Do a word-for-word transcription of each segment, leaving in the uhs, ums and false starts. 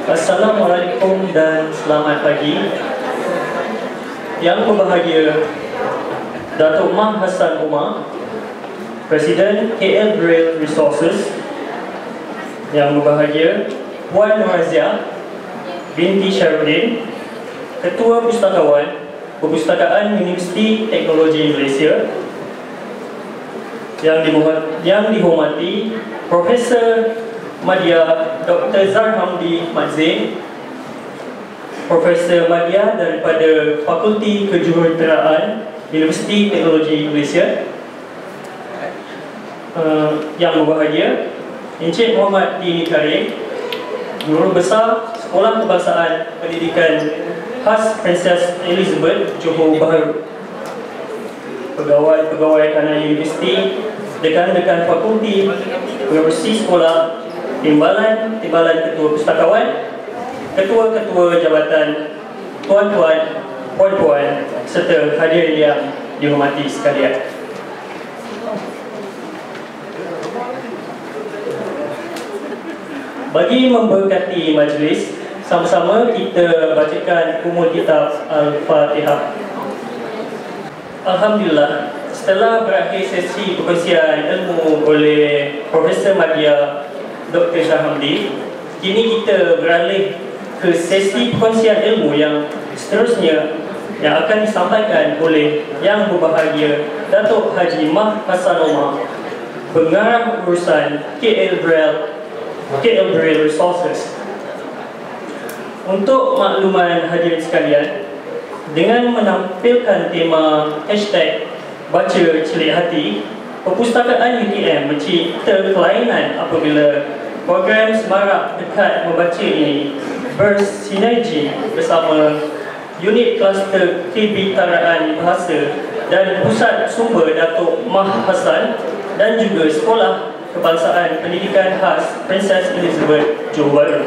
Assalamualaikum dan selamat pagi. Yang berbahagia Datuk Mah Hassan Umar, Presiden K L Braille Resources. Yang berbahagia Puan Norazia binti Syarudin, Ketua Pustakawan Perpustakaan Universiti Teknologi Malaysia. Yang, dihormati, yang dihormati Profesor Madya Doktor Zahar Hamdi Mat Zain, Profesor Madya daripada Fakulti Kejuruteraan Universiti Teknologi Malaysia. Uh, yang berbahagia Encik Muhammad Dini Karim, Guru Besar Sekolah Kebangsaan Pendidikan Khas Princess Elizabeth Johor Bahru, pegawai-pegawai kanan universiti, dekan-dekan fakulti, pengerusi sekolah, timbalan, timbalan ketua pustakawan, ketua-ketua jabatan, tuan-tuan, puan-puan, serta hadirin yang dihormati sekalian. Bagi memberkati majlis, sama-sama kita bacakan umul kitab Al-Fatihah. Alhamdulillah, setelah berakhir sesi perkongsian ilmu oleh Profesor Madya Doktor Zahar Hamdi, kini kita beralih ke sesi perkongsian ilmu yang seterusnya yang akan disampaikan oleh Yang Berbahagia Datuk Haji Mah Hassan Umar, Pengarah Urusan K L Braille K L Braille Resources. Untuk makluman hadirin sekalian, dengan menampilkan tema hashtag Baca Celik Hati, Perpustakaan U T M mencipta kelainan apabila program Semarak Dekat Membaca ini bersinergi bersama unit kluster kebitaraan bahasa dan pusat sumber Datuk Mah Hassan dan juga Sekolah Kebangsaan Pendidikan Khas Princess Elizabeth Johor Bahru.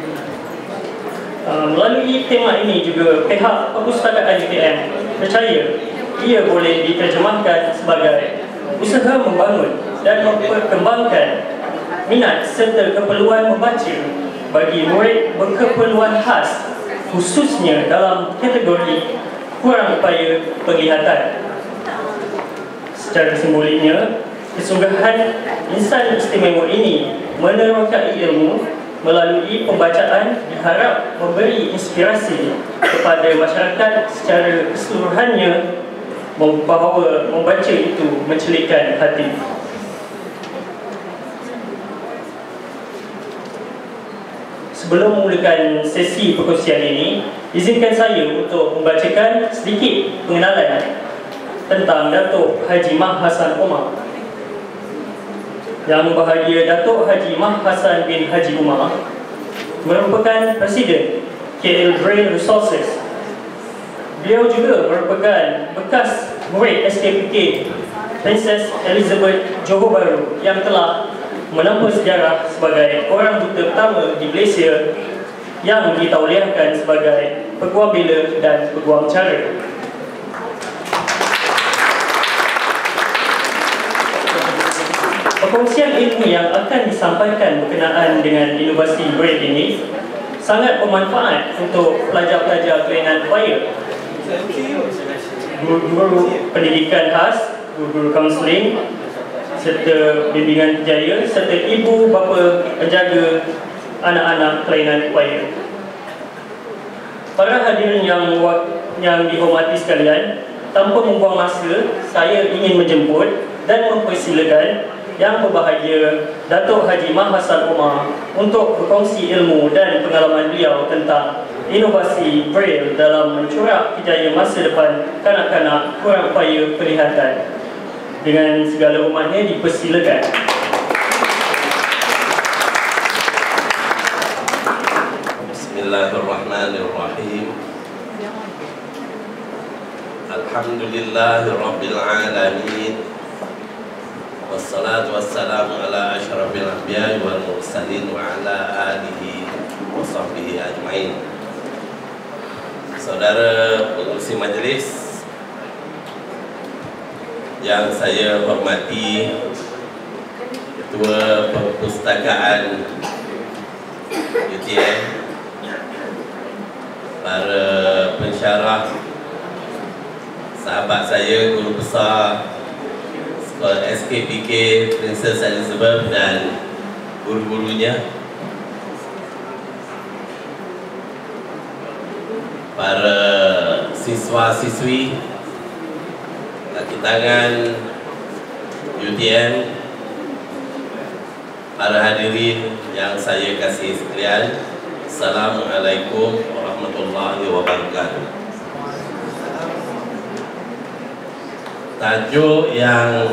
Uh, melalui tema ini juga pihak Perpustakaan U T M percaya ia boleh diterjemahkan sebagai usaha membangun dan memperkembangkan minat serta keperluan membaca bagi murid berkeperluan khas, khususnya dalam kategori kurang upaya penglihatan. Secara simboliknya, kesungguhan insan istimewa ini menerokai ilmu melalui pembacaan diharap memberi inspirasi kepada masyarakat secara keseluruhannya bahawa membaca itu mencelikkan hati. Sebelum memulakan sesi perkongsian ini, izinkan saya untuk membacakan sedikit pengenalan tentang Datuk Haji Mah Hassan Umar. Yang Berbahagia Datuk Haji Mah Hassan bin Haji Umar merupakan Presiden K L Braille Resources. Beliau juga merupakan bekas murid S K P K Princess Elizabeth Johor Bahru yang telah menempuh sejarah sebagai orang buta pertama di Malaysia yang ditauliahkan sebagai peguam bela dan peguam cara. Perkongsian ilmu yang akan disampaikan berkenaan dengan inovasi Braille ini sangat bermanfaat untuk pelajar-pelajar kelainan upaya, guru-guru pendidikan khas, guru-guru kaunseling serta bimbingan kerjaya serta ibu bapa penjaga anak-anak kelainan upaya. Para hadirin yang yang dihormati sekalian, tanpa membuang masa, saya ingin menjemput dan mempersilakan Yang Berbahagia Datuk Haji Mah Hassan Umar untuk berkongsi ilmu dan pengalaman beliau tentang inovasi Braille dalam mencorak kejayaan masa depan kanak-kanak kurang upaya penglihatan. Dengan segala hormatnya dipersilakan. Bismillahirrahmanirrahim. Alhamdulillahirabbil alamin. Wassalatu wassalamu ala asyrafil anbiya'i wal mursalin wa ala alihi wa sahbihi ajmain. Saudara pengurusi majlis yang saya hormati, Ketua Perpustakaan U T M para pensyarah, sahabat saya, guru besar sekolah S K P K Princess Elizabeth dan guru-gurunya, para siswa-siswi, kaki tangan U T M, para hadirin yang saya kasihi sekalian, Assalamualaikum warahmatullahi wabarakatuh. Tajuk yang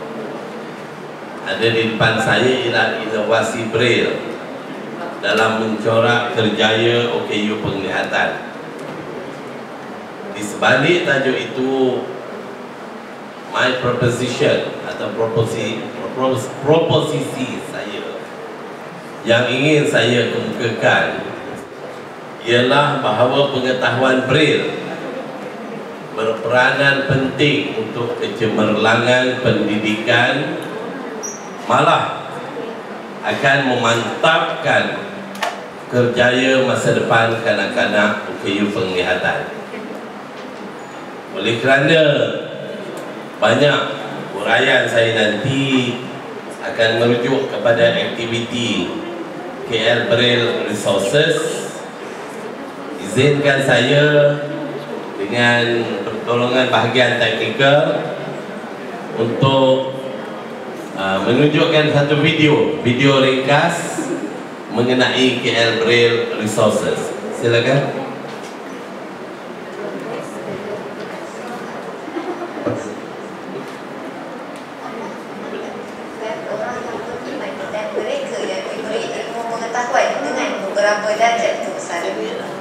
ada di depan saya ialah inovasi Braille dalam mencorak kerjaya O K U penglihatan. Di sebalik tajuk itu, my proposition atau proposi, propos, proposisi saya yang ingin saya kemukakan ialah bahawa pengetahuan Braille berperanan penting untuk kecemerlangan pendidikan, malah akan memantapkan kerjaya masa depan kanak-kanak O K U penglihatan. Oleh kerana banyak uraian saya nanti akan merujuk kepada aktiviti K L Braille Resources, izinkan saya dengan pertolongan bahagian teknikal untuk uh, menunjukkan satu video video ringkas mengenai K L Braille Resources. Silakan. Beberapa darjat kebesaran.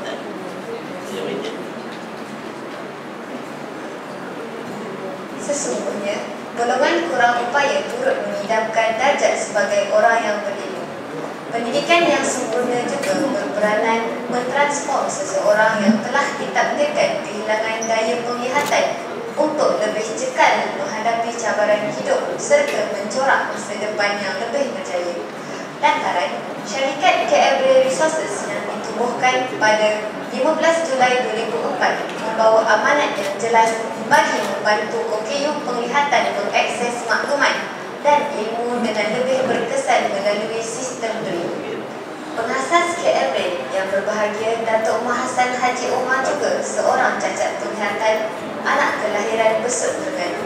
Sesungguhnya, golongan kurang upaya turut mengidamkan darjat sebagai orang yang berilmu. Pendidikan yang sempurna juga berperanan mentransform seseorang yang telah ditakdirkan kehilangan daya penglihatan untuk lebih cekal menghadapi cabaran hidup serta mencorak masa depan yang lebih berjaya. Lantaran, syarikat K L Braille Resources yang ditubuhkan pada lima belas Julai dua ribu empat membawa amanat yang jelas bagi membantu O K U penglihatan mengakses maklumat dan ilmu dengan lebih berkesan melalui sistem Braille. Pengasas K L Braille yang berbahagia Datuk Mahasan Haji Omar juga seorang cacat penglihatan, anak kelahiran Besut Terengganu.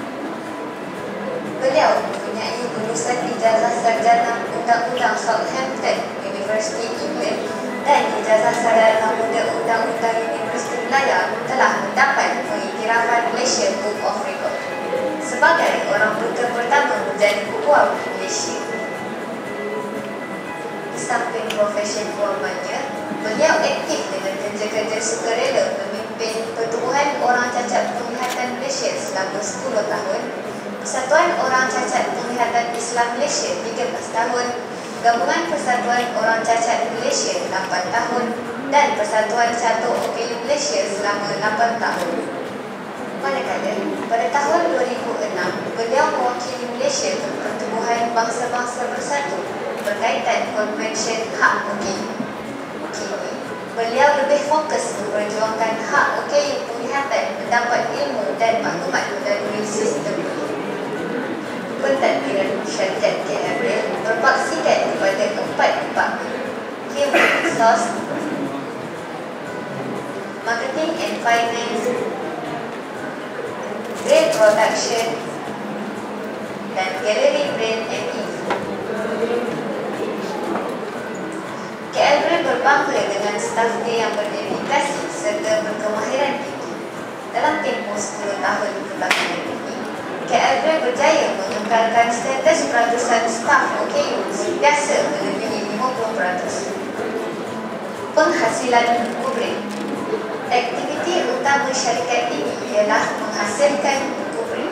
Beliau mempunyai lulusan ijazah sarjana Undang-Undang Southampton University England dan ijazah sarjana muda Undang-Undang Universiti Melaya telah mendapat pengiktirafan Malaysia Book of Record sebagai orang buta pertama menjadi bukuan Malaysia. Di samping profesi buamannya, beliau aktif dengan kerja-kerja sukarela memimpin Pertubuhan Orang Cacat Penglihatan Malaysia selama sepuluh tahun, Persatuan Orang Cacat Penglihatan Islam Malaysia tiga belas tahun, Gabungan Persatuan Orang Cacat Malaysia lapan tahun dan Persatuan Catur O K U Malaysia selama lapan tahun. Manakala, pada tahun dua ribu enam, beliau mewakili Malaysia ke Pertubuhan Bangsa-Bangsa Bersatu berkaitan Konvensyen Hak O K U. Kini, beliau lebih fokus memperjuangkan hak O K U penglihatan mendapat ilmu dan maklumat melalui sistem pentadbiran syarikat K L Braille berpaksikan kepada empat departmen: Human Resource, Marketing and Finance, Braille Production, dan Gallery Braille and Info. K L Braille berbangga dengan staf dia yang berdedikasi serta berkemahiran tinggi. Dalam tempoh sepuluh tahun kebelakangan ini, K L Braille berjaya mengekalkan status peratusan staf O K U sentiasa melebihi lima puluh peratus. Penghasilan buku Braille. Aktiviti utama syarikat ini ialah menghasilkan buku Braille,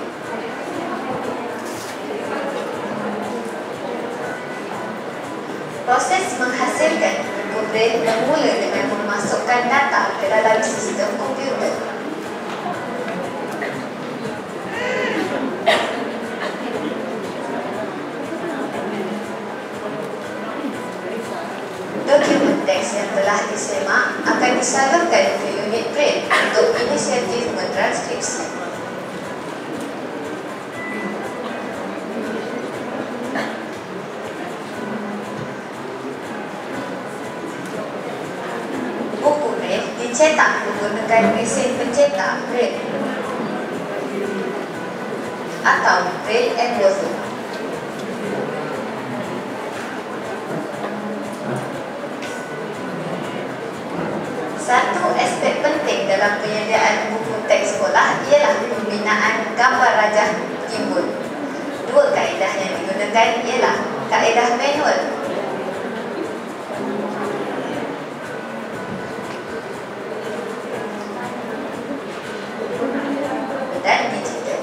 proses menghasilkan buku Braille bermula dengan memasukkan data ke dalam sistem komputer. Dokumen teks yang telah disemak akan akan disalurkan ke unit braille untuk inisiatif mentranskripsi. Buku braille dicetak menggunakan mesin pencetak braille atau braille embossing. Satu aspek penting dalam penyediaan buku teks sekolah ialah pembinaan gambar rajah timbul. Dua kaedah yang digunakan ialah kaedah manual dan digital.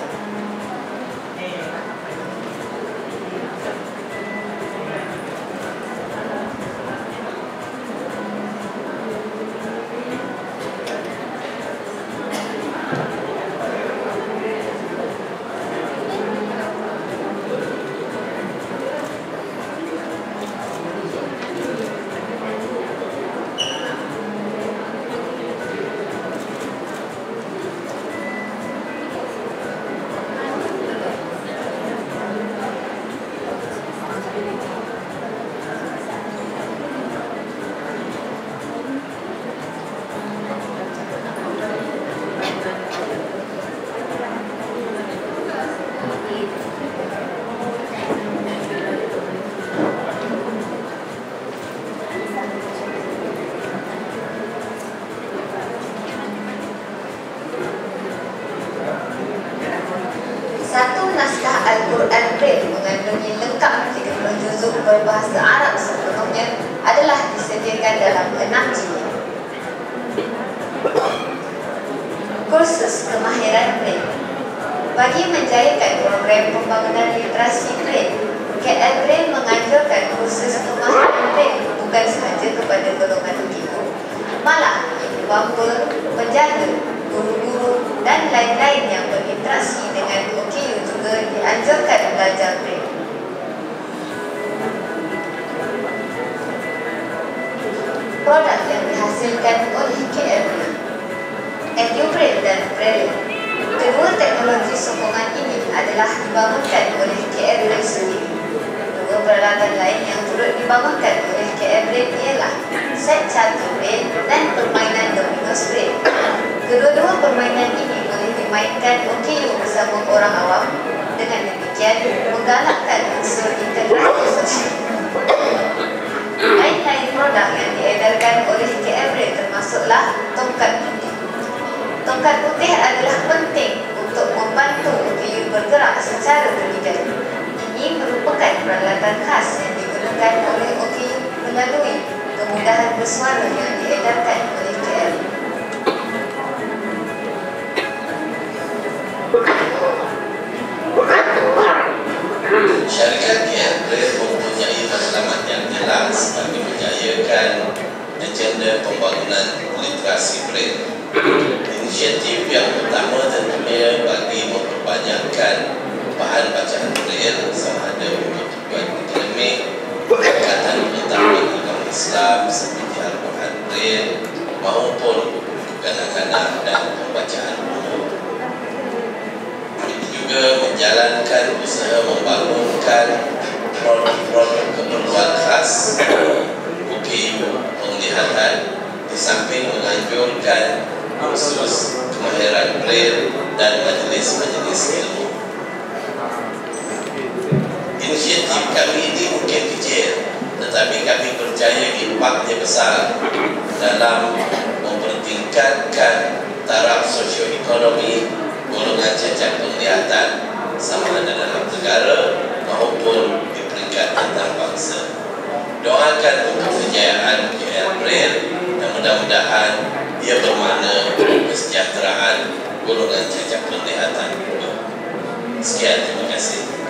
Satu naskah Al-Quran Braille mengandungi lengkap tiga puluh juzuk berbahasa Arab sepenuhnya adalah disediakan dalam enam jilid. Kursus kemahiran Braille. Bagi menjayakan program pembangunan literasi Braille, K L Braille menganjurkan kursus kemahiran Braille bukan sahaja kepada golongan ibu, malah ibu bapa, penjaga, guru-guru dan lain-lain yang berinteraksi dengan O K U juga dianjurkan belajar Braille. Produk yang dihasilkan oleh K L Braille, EduBraille dan Braille. Kedua teknologi sokongan ini adalah dibangunkan oleh K L Braille sendiri. Dua peralatan lain yang turut dibangunkan oleh K L Braille ialah set cartu Braille dan permainan Dominos Braille. Kedua-dua permainan ini boleh dimainkan O K U bersama orang awam, dengan demikian menggalakkan unsur integrasi sosial. Lain-lain produk yang diedarkan oleh K L Braille termasuklah tongkat putih. Tongkat putih adalah penting untuk membantu O K U bergerak secara berlidah. Ini merupakan peralatan khas yang digunakan oleh O K U melalui kemudahan bersuara yang diedarkan oleh K L. Syarikat K L Braille mempunyai matlamat yang jelas bagi menjayakan agenda pembangunan literasi Braille. Inisiatif yang pertama tentunya bagi memperbanyakkan bahan bacaan Braille sama ada untuk tujuan akademik, pendekatan pengetahuan agama Islam seperti Al-Quran Braille maupun kanak-kanak dan pembacaan umum. Juga menjalankan usaha membangunkan produk-produk keperluan khas O K U penglihatan di samping menganjurkan kursus kemahiran Braille dan majlis-majlis ilmu. Inisiatif kami ini mungkin kecil, tetapi kami percaya impaknya besar dalam mempertingkatkan taraf sosioekonomi golongan cacat penglihatan sama ada dalam negara maupun di peringkat antarabangsa. Doakan untuk kejayaan K L Braille dan mudah-mudahan ia bermakna kesejahteraan golongan cacat penglihatan. Sekian, terima kasih.